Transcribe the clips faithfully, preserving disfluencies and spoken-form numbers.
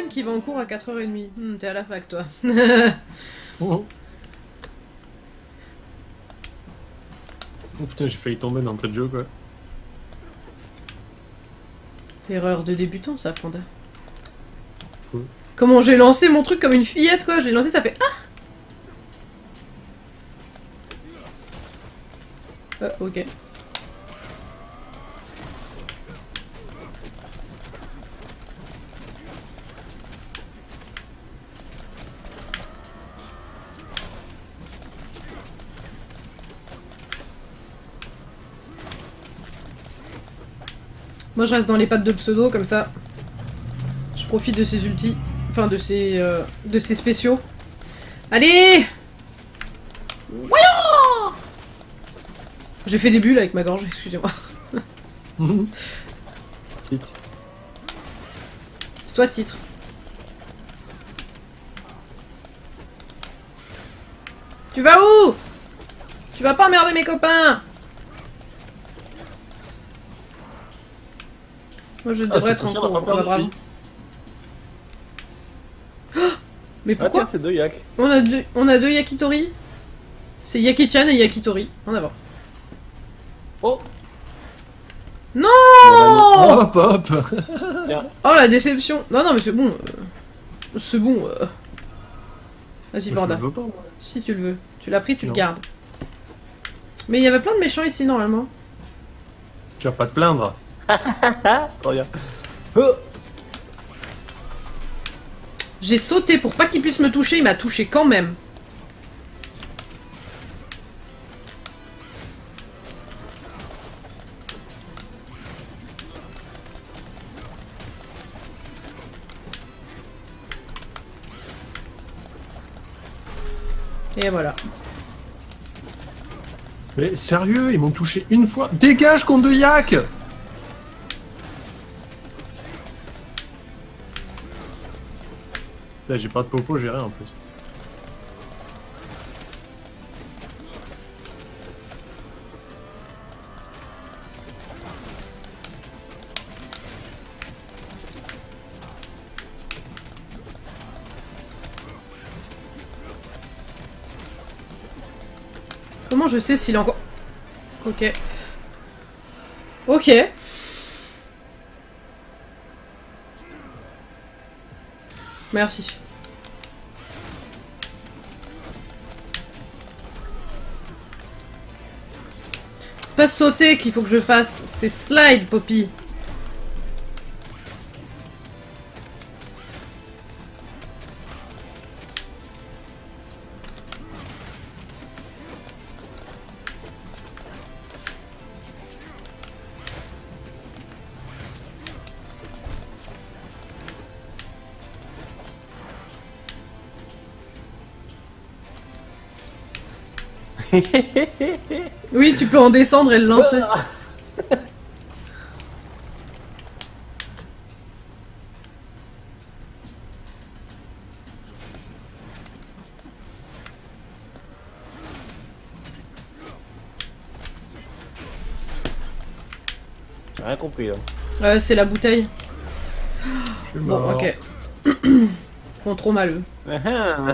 qui va en cours à quatre heures trente. Hmm, t'es à la fac, toi. Oh, oh putain, j'ai failli tomber d'entrée de jeu, quoi. Erreur de débutant, ça, Panda. Cool. Comment j'ai lancé mon truc comme une fillette, quoi. Je l'ai lancé, ça fait... Ah euh, ok. Moi je reste dans les pattes de pseudo comme ça. Je profite de ses ultis. Enfin de ses. Euh, de ses spéciaux. Allez! Voyons! J'ai fait des bulles avec ma gorge, excusez-moi. Titre. C'est toi titre. Tu vas où? Tu vas pas emmerder mes copains? Moi je devrais ah, être en chien, cours, on va bah, bravo. Oh, mais Ah pourquoi tiens, c'est deux yak. on a deux, on a deux Yakitori. C'est Yaki-chan et Yakitori. En avant. Oh Non! Hop, hop. Tiens. Oh la déception. Non, non, mais c'est bon. euh, C'est bon. euh. Vas-y, Panda. Je le veux pas, moi. Si tu le veux. Tu l'as pris, tu Non. le gardes. Mais il y avait plein de méchants ici, normalement. Tu vas pas te plaindre. Trop bien. Oh J'ai sauté pour pas qu'il puisse me toucher, il m'a touché quand même. Et voilà. Mais sérieux, ils m'ont touché une fois. Dégage, con de yak! Putain, j'ai pas de popo, j'ai rien en plus. Comment je sais s'il est encore... Ok. Ok. Merci. C'est pas sauter qu'il faut que je fasse, c'est slide, Poppy. Oui, tu peux en descendre et le lancer. J'ai rien compris là. Ouais, c'est la bouteille. Je suis Bon, mort. ok. Ils font trop mal, eux. Ah,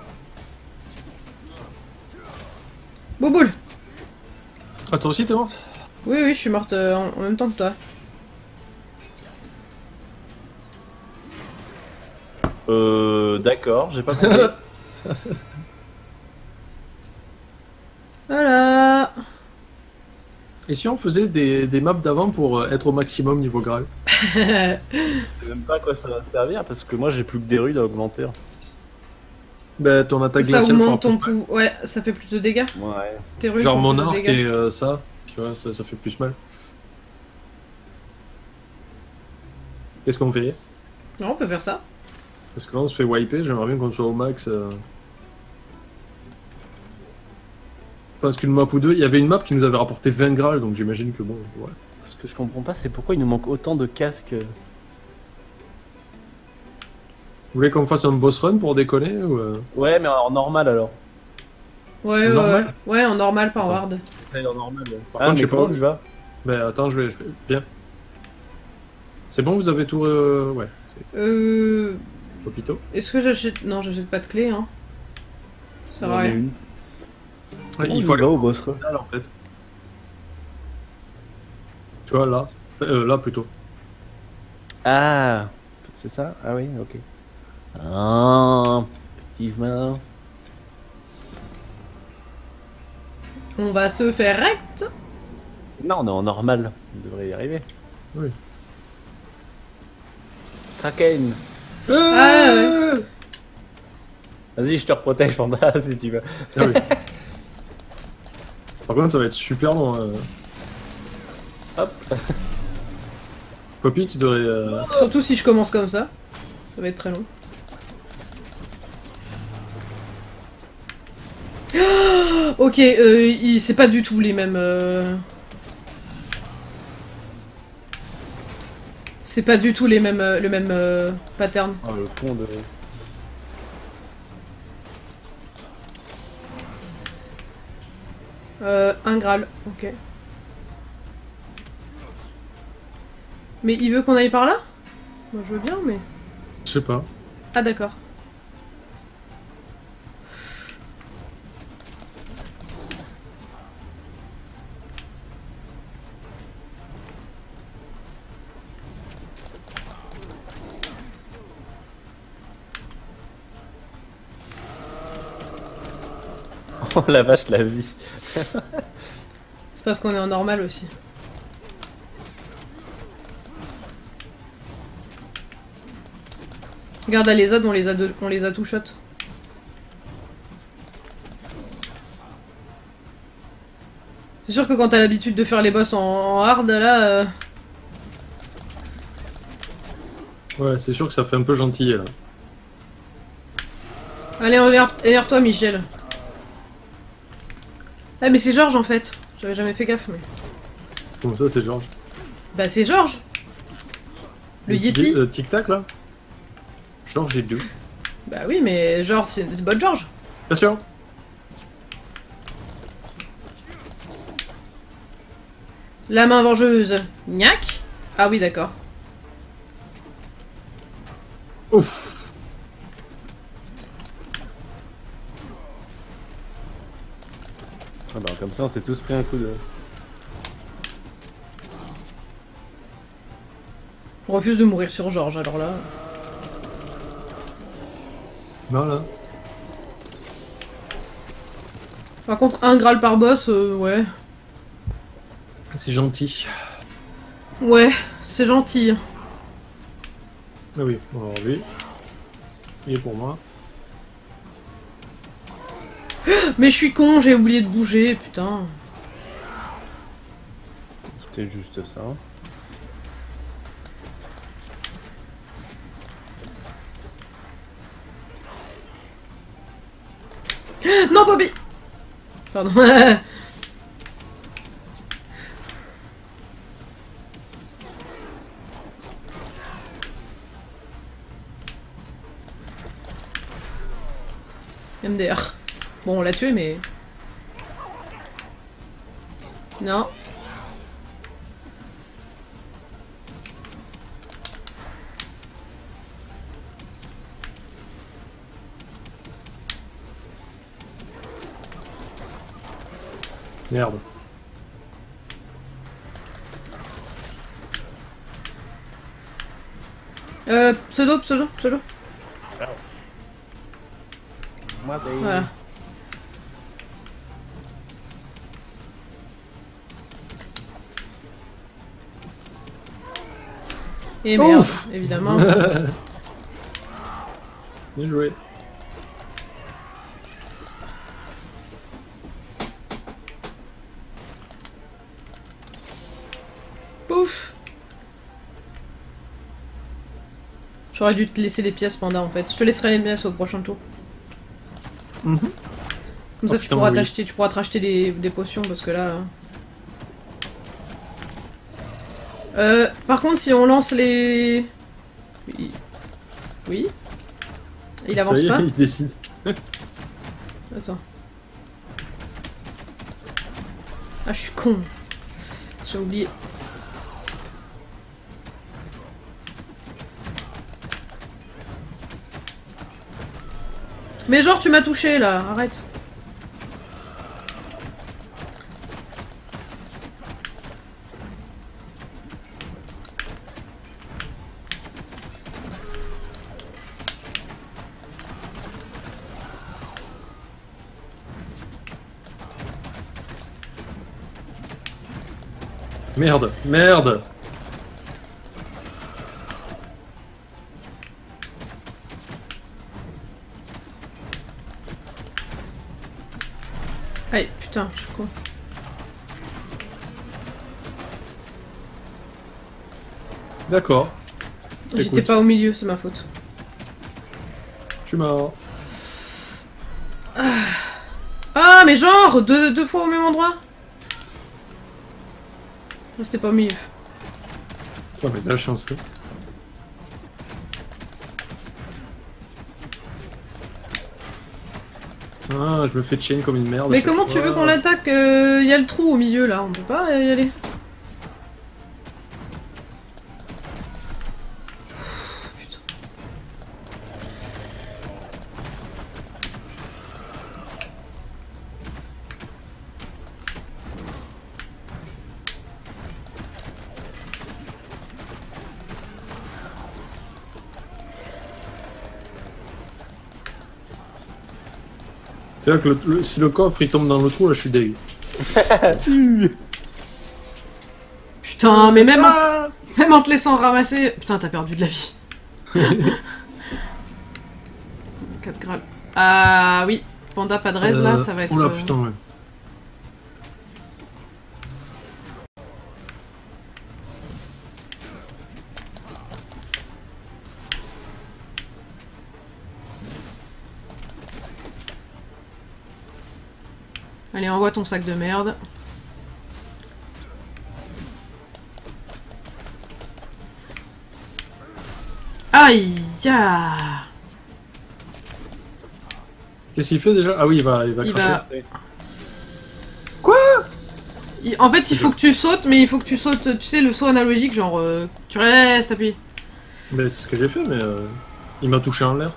Bouboule. Ah, toi aussi t'es morte? Oui, oui, je suis morte euh, en, en même temps que toi. Euh. D'accord, j'ai pas compris. Voilà. Et si on faisait des, des maps d'avant pour euh, être au maximum niveau Graal? Je sais même pas à quoi ça va servir parce que moi j'ai plus que des rues à augmenter. Bah, ton attaque Ça glaciale fera augmente ton plus mal. pouls. Ouais, ça fait plus de dégâts. Ouais. Tes runes Genre font mon plus de arc dégâts. et euh, ça, tu vois, ça, ça fait plus mal. Qu'est-ce qu'on fait? Non, on peut faire ça. Parce que là on se fait wiper, j'aimerais bien qu'on soit au max. Euh... Parce qu'une map ou deux, il y avait une map qui nous avait rapporté vingt Graal, donc j'imagine que bon, ouais. Ce que je comprends pas, c'est pourquoi il nous manque autant de casques. Vous voulez qu'on fasse un boss run pour déconner ou euh... Ouais, mais en normal alors. Ouais, En ouais, normal ouais. Ouais, en normal par Attends. ward. Ouais, en normal. Ouais. Par Ah, contre, mais je sais pas comment où- on y va? Ben attends, je vais... Bien. C'est bon, vous avez tout... Euh... Ouais. Euh... Popito. Est-ce que j'achète... Non, j'achète pas de clé, hein. Ça sert à J'en ai rien. une. Ouais, Oh, il faut aller là au boss. quoi. là en fait. Tu vois là. Euh, là plutôt. Ah, c'est ça? Ah oui, ok. Ah, effectivement. On va se faire rect. Non, on est en normal. On devrait y arriver. Oui. Kraken. Ah ouais. Vas-y, je te reprotège, Panda, si tu veux. Ah oui. Par contre, ça va être super long. euh. Hop. Poppy, tu devrais. euh, Surtout si je commence comme ça. Ça va être très long. Ok, euh, il- c'est pas du tout les mêmes... euh, C'est pas du tout les mêmes, euh, le même euh, pattern. Oh, le con de... Euh, un Graal, ok. Mais il veut qu'on aille par là? Moi je veux bien, mais... Je sais pas. Ah d'accord. Oh la vache, la vie. C'est parce qu'on est en normal aussi. Regarde, là, les adds, on les a, de... on les a tout shot. C'est sûr que quand t'as l'habitude de faire les boss en, en hard, là... euh, Ouais, c'est sûr que ça fait un peu gentil là. Allez, énerve-toi, Michel. Ah, mais c'est Georges, en fait. J'avais jamais fait gaffe, mais... Comment ça, c'est Georges? Bah, c'est Georges. Le Yeti. Le tic-tac là? Georges et deux. Bah oui, mais Georges, c'est c'est bonne Georges. Bien sûr. La main vengeuse. Gnac. Ah oui, d'accord. Ouf. Ah bah, comme ça, on s'est tous pris un coup de... Je refuse de mourir sur Georges, alors là... Voilà. Par contre, un Graal par boss, euh, ouais. C'est gentil. Ouais, c'est gentil. Ah oui, alors lui. Il est pour moi. Mais je suis con, j'ai oublié de bouger, putain. C'était juste ça. Non, Bobby. Pardon. M D R. Bon, on l'a tué, mais... Non. Merde. Euh, pseudo, pseudo, pseudo. Moi, c'est... Voilà. Et merde, Ouf. évidemment. Bien joué. Pouf. J'aurais dû te laisser les pièces, Panda, en fait. Je te laisserai les pièces au prochain tour. Mhm. Comme Oh, ça, tu putain, pourras oui. t'acheter, tu pourras te racheter des, des potions, parce que là... Euh, par contre, si on lance les... Oui. Oui. Il avance Ça y est, pas. il se décide. Attends. Ah, je suis con. J'ai oublié. Mais genre, tu m'as touché là, arrête. Merde, merde. Aïe, putain, je suis con. D'accord. J'étais Écoute. pas au milieu, c'est ma faute. Je suis mort. Ah, mais genre, deux, deux fois au même endroit. Ah, c'était pas au milieu. Oh, mais de la chance. hein. Putain, je me fais chain comme une merde. Mais à chaque comment tu fois. veux qu'on l'attaque? Il y a le trou au milieu là, on peut pas y aller. Putain. C'est là que le- le- si le coffre il tombe dans le trou, là je suis dégueu. Putain, mais même en, même en te laissant ramasser... Putain, t'as perdu de la vie. quatre Graal. Ah oui, Panda pas de raise là, Euh, ça va être... Oula, euh, putain, ouais. Allez, envoie ton sac de merde. Aïe ya. Qu'est-ce qu'il fait déjà? Ah oui, il va, il va Il cracher. va... Quoi? Il- En fait, il faut que tu sautes, mais il faut que tu sautes, tu sais, le saut analogique, genre... euh, tu restes appuyé. Mais c'est ce que j'ai fait, mais euh, il m'a touché en l'air.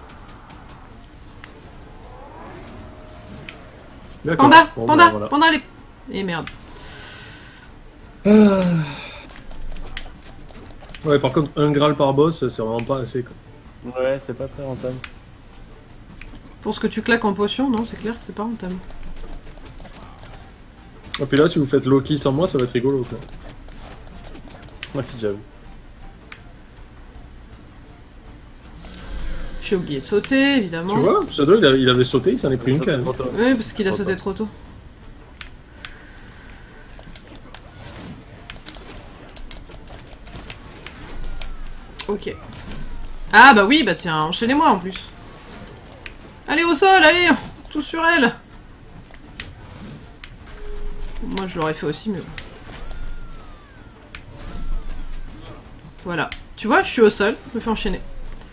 D'accord. Panda, Bon, panda, bah, voilà. panda, les... Et merde. Euh. Ouais, par contre, un Graal par boss, c'est vraiment pas assez. Quoi. Ouais, c'est pas très rentable. Pour ce que tu claques en potion, non, c'est clair que c'est pas rentable. Et puis là, si vous faites Loki sans moi, ça va être rigolo. Quoi. Ouais, j'avoue. J'ai oublié de sauter, évidemment. Tu vois, Pseudo, il, a- il avait sauté, il s'en est pris une canne. Oui, parce qu'il a sauté trop tôt. Ok. Ah bah oui, bah tiens, enchaînez-moi en plus. Allez au sol, allez, tout sur elle. Moi je l'aurais fait aussi, mais bon. Voilà. Tu vois, je suis au sol, je me fais enchaîner.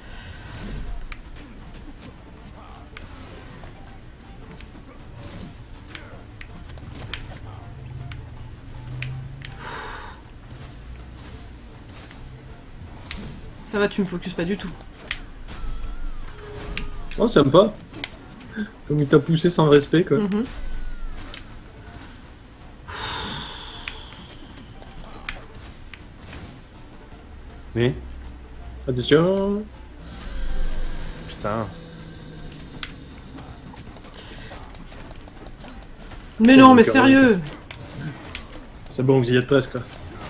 Ça va, tu me focuses pas du tout. Oh, sympa. Comme il t'a poussé sans respect, quoi. Mhm. Mais Attention. putain. Mais Oh, non, mon mais cœur, sérieux. C'est bon, vous y êtes presque, là.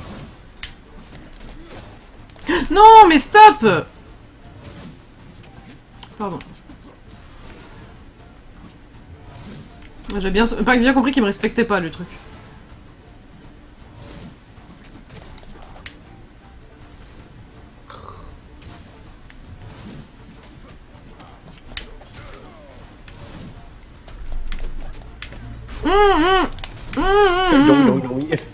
Non, mais stop. Pardon. J'ai bien, pas bien compris qu'il me respectait pas, le truc. Hum, hum. Hum, hum, hum. Yong, yong, yong.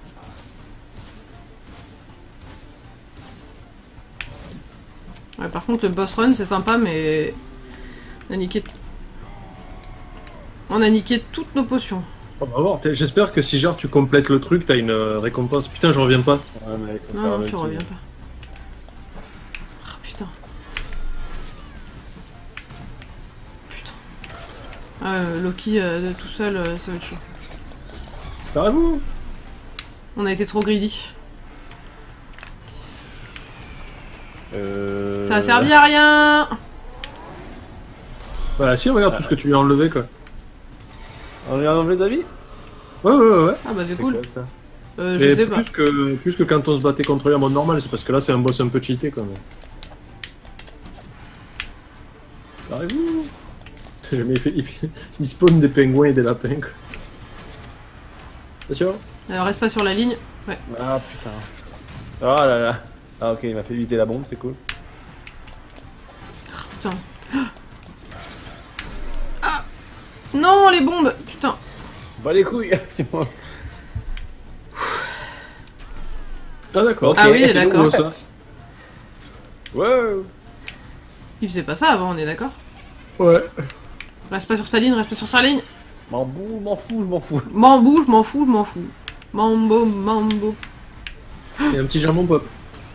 Ouais, par contre, le boss run, c'est sympa, mais... On a niqué... On a niqué toutes nos potions. On va voir. T'es- J'espère que si genre tu complètes le truc, t'as une euh, récompense. Putain, je reviens pas. Ouais, mec, faut Non, faire non, le tu petit- reviens pas. Ah, putain. Putain. Euh, Loki euh, tout seul, euh, ça va être chaud. Carrez-vous. On a été trop greedy. Euh... Ça a servi à rien. Bah si, regarde tout ce que tu lui as enlevé quoi. On lui a enlevé d'avis. Ouais, ouais, ouais. ouais. Ah bah c'est C'est cool. quoi, ça Euh, je Et sais pas. plus que, plus que quand on se battait contre lui en mode normal, c'est parce que là c'est un boss un peu cheaté quand même. Carrez-vous. Mais il, fait, il, fait- il spawn des pingouins et des lapins quoi. Attention. Alors reste pas sur la ligne. Ouais. Ah putain. Oh là là. Ah ok, il m'a fait éviter la bombe, c'est cool. Putain. Ah non, les bombes. Putain. Bah les couilles. C'est moi. Ah d'accord. Ah oui, C'est d'accord. nouveau, ça. Ouais. Il faisait pas ça avant, on est d'accord? Ouais. Reste pas sur sa ligne, reste pas sur sa ligne. M'en bou, m'en fous, je m'en fous. M'en bouge, m'en fous, je m'en fous. Mambo, mambo. Il y a un petit jambon pop.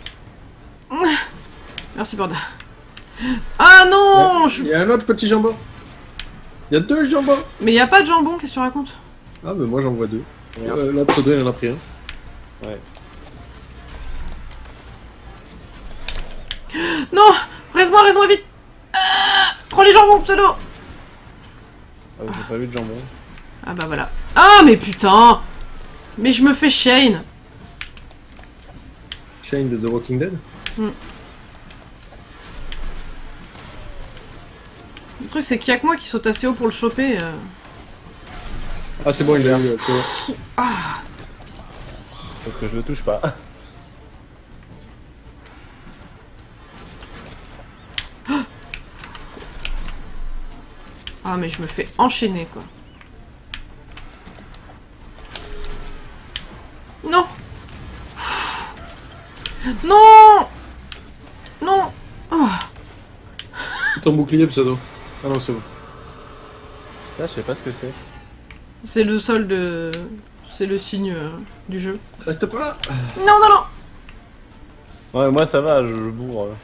Merci Borda. Ah non, je... Il y a un autre petit jambon. Il y a deux jambons. Mais y a pas de jambon, qu'est-ce que tu racontes? Ah mais moi j'en vois deux. Merde. Euh, là Pseudo il en a pris un. Ouais. Non, reste-moi, reste-moi vite. Ah, prends les jambons, pseudo. Ah, j'ai pas vu de jambon. Ah bah voilà. Ah mais putain. Mais je me fais Shane. Shane de The Walking Dead. Le truc c'est qu'il y a que moi qui saute assez haut pour le choper. euh. Ah c'est bon il est là. euh, Sauf que je le touche pas. Ah mais je me fais enchaîner quoi. Non. Non. Non. Oh. Ton bouclier Pseudo. Ah non c'est bon. Ça, je sais pas ce que c'est. C'est le sol de... C'est le signe euh, du jeu. Reste pas là. Non, non, non. Ouais, moi ça va, je, je bourre. euh.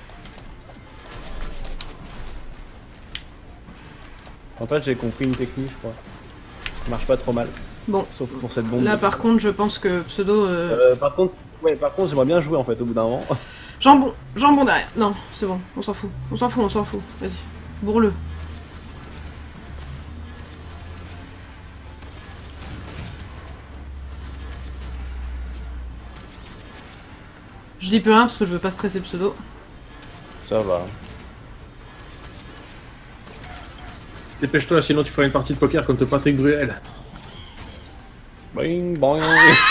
En fait, j'ai compris une technique, je crois. Ça marche pas trop mal. Bon. Sauf pour cette bombe. Là par contre je pense que Pseudo... euh, Euh, par contre, ouais, par contre, j'aimerais bien jouer en fait au bout d'un moment. Jambon, jambon derrière. Non, c'est bon, on s'en fout. On s'en fout, on s'en fout. Vas-y, bourre-le. Je dis plus rien parce que je veux pas stresser Pseudo. Ça va. Dépêche-toi sinon tu feras une partie de poker contre Patrick Bruel. Boing, boing.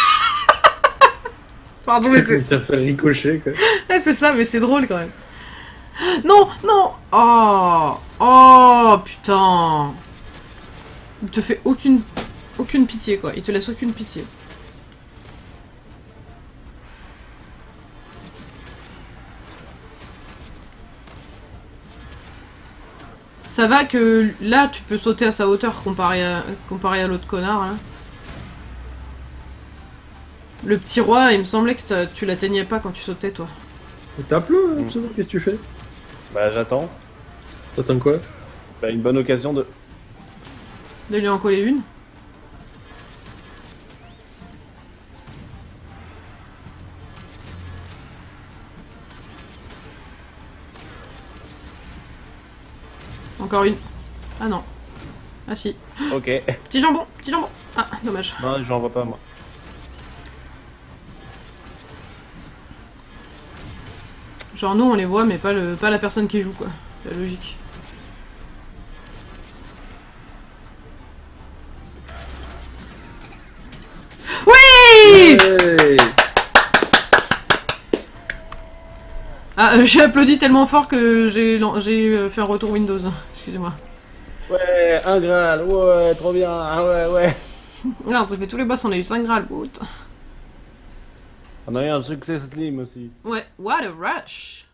Pardon, mais c'est... T'as fait ricocher quoi. Eh, c'est ça, mais c'est drôle quand même. Non, non. Oh, oh, putain. Il te fait aucune, aucune pitié quoi. Il te laisse aucune pitié. Ça va que là, tu peux sauter à sa hauteur comparé à, comparé à l'autre connard là. Le petit roi, il me semblait que t'as- tu l'atteignais pas quand tu sautais toi. Tape-le hein, Pseudo, qu'est-ce que tu fais? Bah, j'attends. T'attends quoi? Bah, une bonne occasion de. De lui en coller une. Encore une. Ah non. Ah si. Ok. Petit jambon, petit jambon. Ah, dommage. Non, j'en vois pas moi. Genre nous on les voit mais pas, le, pas la personne qui joue quoi. La logique. Oui. Hey Ah, euh, j'ai applaudi tellement fort que j'ai lan- j'ai euh, fait un retour Windows. Excusez-moi. Ouais, un Graal, ouais, trop bien, ah ouais, ouais. Alors, ça fait tous les boss, on a eu cinq Graal. Bout. On a eu un succès Slim aussi. Ouais, what a rush.